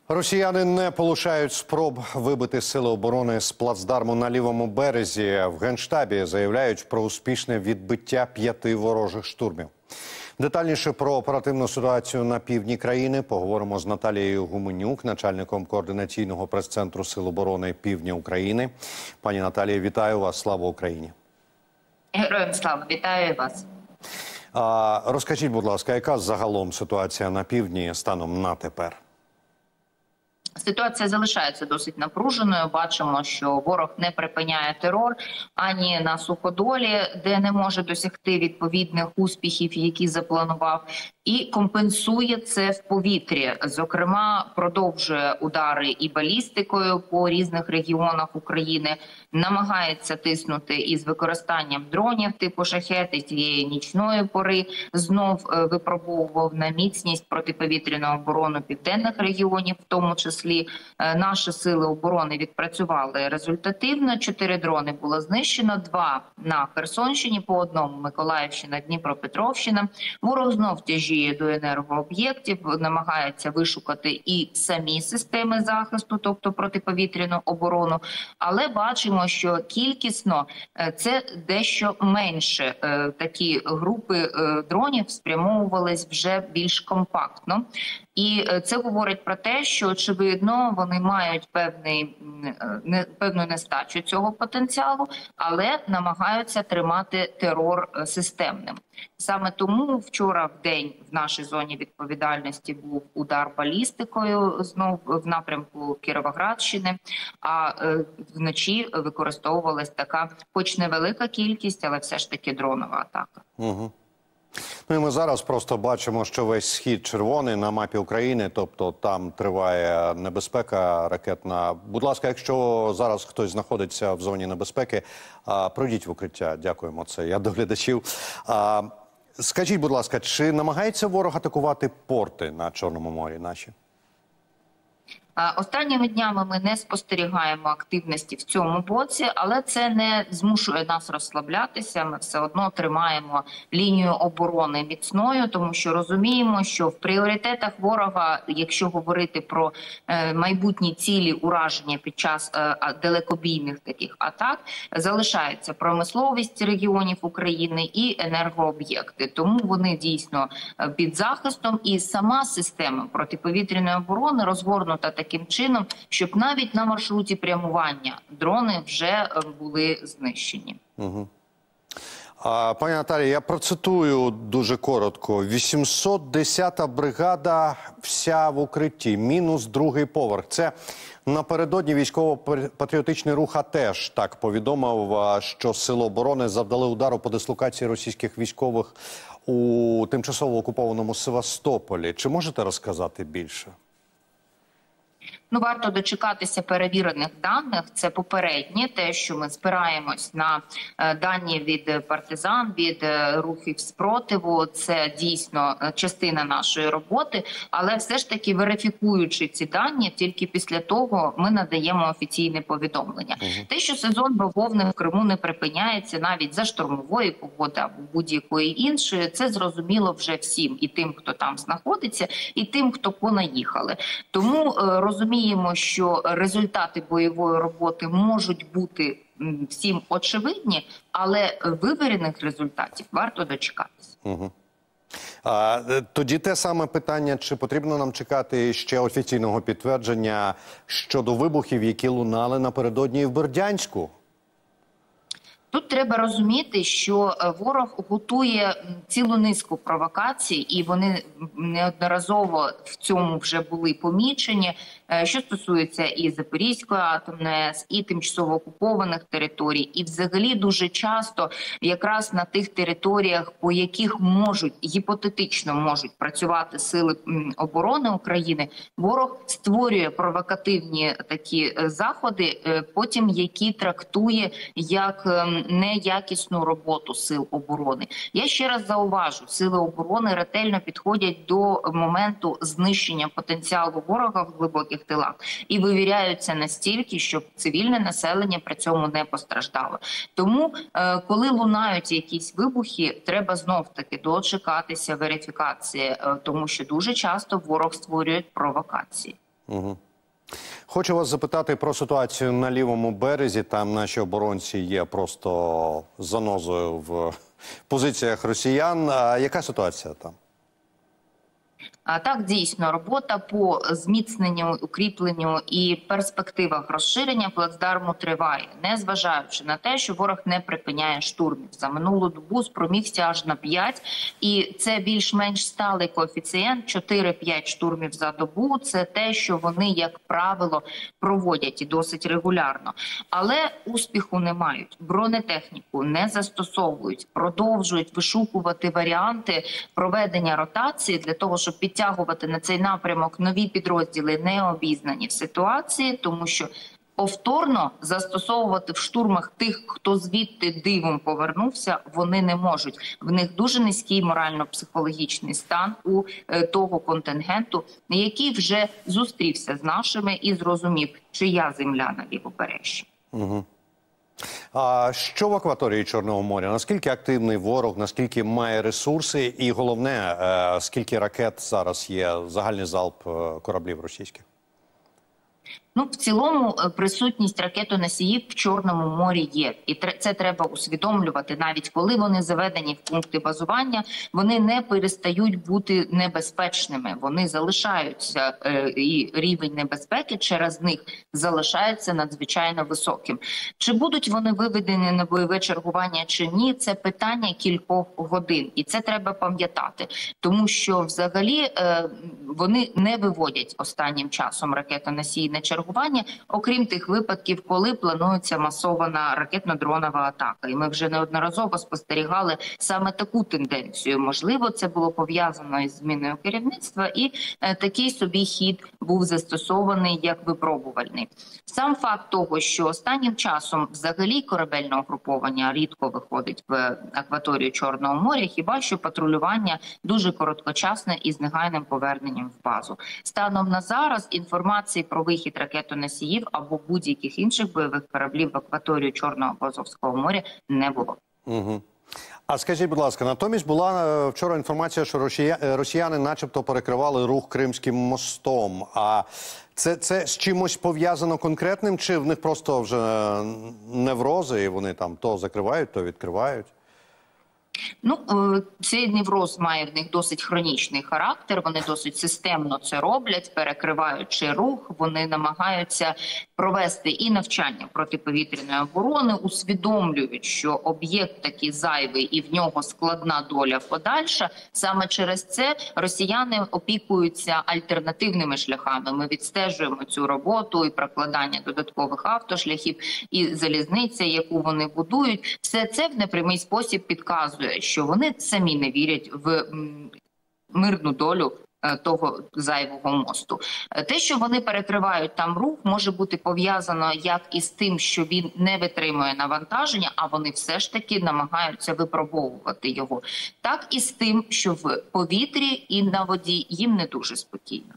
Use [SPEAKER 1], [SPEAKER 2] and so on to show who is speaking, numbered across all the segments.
[SPEAKER 1] Росіяни не полишають спроб вибити сили оборони з плацдарму на лівому березі. В Генштабі заявляють про успішне відбиття 5 ворожих штурмів. Детальніше про оперативну ситуацію на півдні країни поговоримо з Наталією Гуменюк, начальником координаційного прес-центру Сил оборони Півдня України. Пані Наталія, вітаю вас. Слава Україні!
[SPEAKER 2] Героям слава! Вітаю вас!
[SPEAKER 1] Розкажіть, будь ласка, яка загалом ситуація на півдні станом на тепер?
[SPEAKER 2] Ситуація залишається досить напруженою. Бачимо, що ворог не припиняє терор ані на суходолі, де не може досягти відповідних успіхів, які запланував, і компенсує це в повітрі. Зокрема, продовжує удари і балістикою по різних регіонах України, намагається тиснути із використанням дронів типу «Шахет» цієї нічної пори, знов випробовував на міцність протиповітряну оборону південних регіонів, в тому числі. Наші сили оборони відпрацювали результативно. 4 дрони було знищено, 2 на Херсонщині, по одному Миколаївщина, Дніпропетровщина. Ворог знов тяжіє до енергооб'єктів, намагається вишукати і самі системи захисту, тобто протиповітряну оборону. Але бачимо, що кількісно це дещо менше. Такі групи дронів спрямовувались вже більш компактно. І це говорить про те, що, очевидно, вони мають певну нестачу цього потенціалу, але намагаються тримати терор системним. Саме тому вчора в день в нашій зоні відповідальності був удар балістикою знов в напрямку Кіровоградщини, а вночі використовувалась така, хоч невелика кількість, але все ж таки дронова атака.
[SPEAKER 1] Угу. Ну і ми зараз просто бачимо, що весь схід червоний на мапі України, тобто там триває небезпека ракетна. Будь ласка, якщо зараз хтось знаходиться в зоні небезпеки, пройдіть в укриття. Дякуємо, це я до глядачів. Скажіть, будь ласка, чи намагається ворог атакувати порти на Чорному морі наші?
[SPEAKER 2] Останніми днями ми не спостерігаємо активності в цьому боці, але це не змушує нас розслаблятися. Ми все одно тримаємо лінію оборони міцною, тому що розуміємо, що в пріоритетах ворога, якщо говорити про майбутні цілі ураження під час далекобійних таких атак, залишається промисловість регіонів України і енергооб'єкти. Тому вони дійсно під захистом, і сама система протиповітряної оборони розгорнута таким чином, щоб навіть на маршруті прямування дрони вже були знищені.
[SPEAKER 1] Угу. Пані Наталія, я процитую дуже коротко. 810-та бригада вся в укритті, мінус другий поверх. Це напередодні військово-патріотичний рух теж так повідомив, що Сили оборони завдали удару по дислокації російських військових у тимчасово окупованому Севастополі. Чи можете розказати більше?
[SPEAKER 2] Ну, варто дочекатися перевірених даних. Це попереднє, те, що ми спираємось на дані від партизан, від рухів спротиву. Це дійсно частина нашої роботи. Але все ж таки, верифікуючи ці дані, тільки після того ми надаємо офіційне повідомлення. Те, що сезон бавовни в Криму не припиняється навіть за штормової погоди або будь-якої іншої, це зрозуміло вже всім. І тим, хто там знаходиться, і тим, хто понаїхали. Тому розуміємо, що результати бойової роботи можуть бути всім очевидні, але вивірених результатів варто дочекатися.
[SPEAKER 1] Угу. Тоді те саме питання, чи потрібно нам чекати ще офіційного підтвердження щодо вибухів, які лунали напередодні в Бердянську?
[SPEAKER 2] Тут треба розуміти, що ворог готує цілу низку провокацій, і вони неодноразово в цьому вже були помічені, що стосується і Запорізької атомної АЕС, і тимчасово окупованих територій. І взагалі дуже часто якраз на тих територіях, по яких гіпотетично можуть працювати сили оборони України, ворог створює провокативні такі заходи, потім які трактує як неякісну роботу сил оборони. Я ще раз зауважу, сили оборони ретельно підходять до моменту знищення потенціалу ворога в глибоких тилах і вивіряються настільки, щоб цивільне населення при цьому не постраждало. Тому, коли лунають якісь вибухи, треба знов-таки дочекатися верифікації, тому що дуже часто ворог створює провокації.
[SPEAKER 1] Хочу вас запитати про ситуацію на лівому березі. Там наші оборонці є просто занозою в позиціях росіян. А яка ситуація там?
[SPEAKER 2] А так, дійсно, робота по зміцненню, укріпленню і перспективах розширення плацдарму триває, незважаючи на те, що ворог не припиняє штурмів. За минулу добу спромігся аж на 5, і це більш-менш сталий коефіцієнт 4-5 штурмів за добу. Це те, що вони, як правило, проводять і досить регулярно. Але успіху не мають, бронетехніку не застосовують, продовжують вишукувати варіанти проведення ротації для того, щоб підтягувати на цей напрямок нові підрозділи, не обізнані в ситуації, тому що повторно застосовувати в штурмах тих, хто звідти дивом повернувся, вони не можуть. В них дуже низький морально-психологічний стан у того контингенту, який вже зустрівся з нашими і зрозумів, чия земля на лівобережжі.
[SPEAKER 1] А що в акваторії Чорного моря? Наскільки активний ворог, наскільки має ресурси? І головне, скільки ракет зараз є, загальний залп кораблів російських?
[SPEAKER 2] Ну, в цілому, присутність ракетоносіїв в Чорному морі є. І це треба усвідомлювати. Навіть коли вони заведені в пункти базування, вони не перестають бути небезпечними. Вони залишаються, і рівень небезпеки через них залишається надзвичайно високим. Чи будуть вони виведені на бойове чергування чи ні, це питання кількох годин. І це треба пам'ятати. Тому що взагалі вони не виводять останнім часом ракетоносії на чергування, окрім тих випадків, коли планується масована ракетно-дронова атака. І ми вже неодноразово спостерігали саме таку тенденцію. Можливо, це було пов'язано із зміною керівництва, і такий собі хід був застосований як випробувальний. Сам факт того, що останнім часом взагалі корабельне угруповання рідко виходить в акваторію Чорного моря, хіба що патрулювання дуже короткочасне і з негайним поверненням в базу. Станом на зараз інформації про вихід ракетоносіїв або будь-яких інших бойових кораблів в акваторію Чорного або Азовського моря не було.
[SPEAKER 1] А скажіть, будь ласка, натомість була вчора інформація, що росіяни начебто перекривали рух Кримським мостом. А це з чимось пов'язано конкретним, чи в них просто вже неврози, і вони там то закривають, то відкривають?
[SPEAKER 2] Ну, цей невроз має в них досить хронічний характер, вони досить системно це роблять, перекриваючи рух, вони намагаються провести і навчання протиповітряної оборони, усвідомлюють, що об'єкт такий зайвий і в нього складна доля подальша. Саме через це росіяни опікуються альтернативними шляхами. Ми відстежуємо цю роботу і прокладання додаткових автошляхів, і залізниця, яку вони будують. Все це в непрямий спосіб підказує, що вони самі не вірять в мирну долю того зайвого мосту. Те, що вони перекривають там рух, може бути пов'язано як із тим, що він не витримує навантаження, а вони все ж таки намагаються випробовувати його, так і з тим, що в повітрі і на воді їм не дуже спокійно.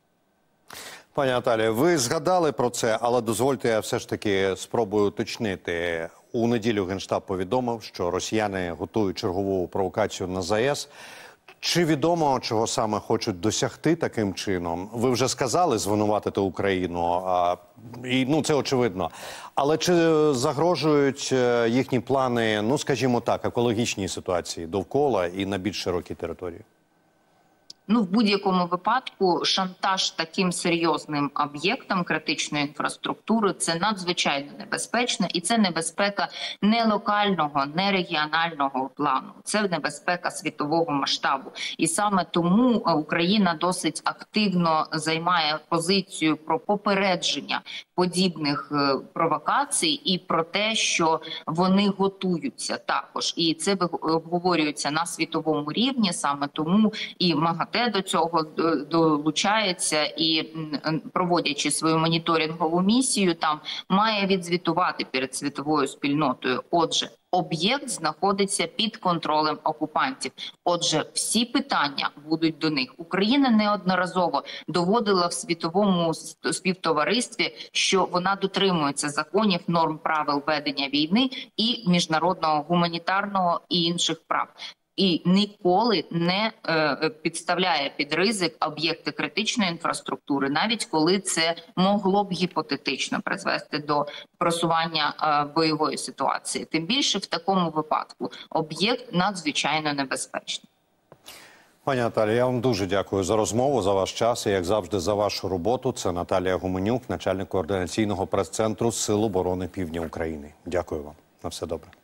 [SPEAKER 1] Пані Наталія, ви згадали про це, але дозвольте, я все ж таки спробую уточнити. У неділю Генштаб повідомив, що росіяни готують чергову провокацію на ЗАЕС. Чи відомо, чого саме хочуть досягти таким чином? Ви вже сказали звинуватити Україну, і це очевидно. Але чи загрожують їхні плани, ну скажімо так, екологічній ситуації довкола і на більш широкій території?
[SPEAKER 2] Ну, в будь-якому випадку шантаж таким серйозним об'єктам критичної інфраструктури – це надзвичайно небезпечно, і це небезпека не локального, не регіонального плану. Це небезпека світового масштабу. І саме тому Україна досить активно займає позицію про попередження подібних провокацій і про те, що вони готуються також. І це обговорюється на світовому рівні, саме тому і МАГАТЕ до цього долучається і, проводячи свою моніторингову місію, там має відзвітувати перед світовою спільнотою. Отже, об'єкт знаходиться під контролем окупантів. Отже, всі питання будуть до них. Україна неодноразово доводила в світовому співтоваристві, що вона дотримується законів, норм, правил ведення війни і міжнародного гуманітарного і інших прав. і ніколи не підставляє під ризик об'єкти критичної інфраструктури, навіть коли це могло б гіпотетично призвести до просування бойової ситуації. Тим більше в такому випадку об'єкт надзвичайно небезпечний.
[SPEAKER 1] Пані Наталія, я вам дуже дякую за розмову, за ваш час і, як завжди, за вашу роботу. Це Наталія Гуменюк, начальник координаційного прес-центру Сил оборони Півдня України. Дякую вам. На все добре.